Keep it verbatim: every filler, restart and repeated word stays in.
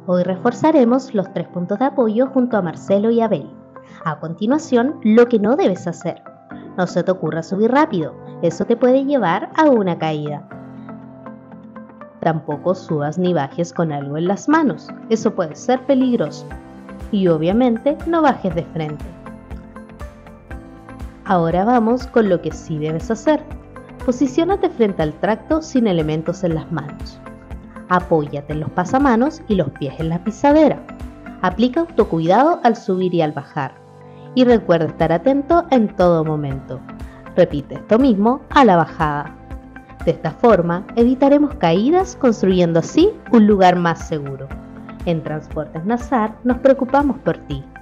Hoy reforzaremos los tres puntos de apoyo junto a Marcelo y Abel. A continuación, lo que no debes hacer. No se te ocurra subir rápido, eso te puede llevar a una caída. Tampoco subas ni bajes con algo en las manos, eso puede ser peligroso. Y obviamente no bajes de frente. Ahora vamos con lo que sí debes hacer. Posiciónate frente al tracto sin elementos en las manos. Apóyate en los pasamanos y los pies en la pisadera. Aplica autocuidado al subir y al bajar. Y recuerda estar atento en todo momento. Repite esto mismo a la bajada. De esta forma, evitaremos caídas, construyendo así un lugar más seguro. En Transportes Nazar nos preocupamos por ti.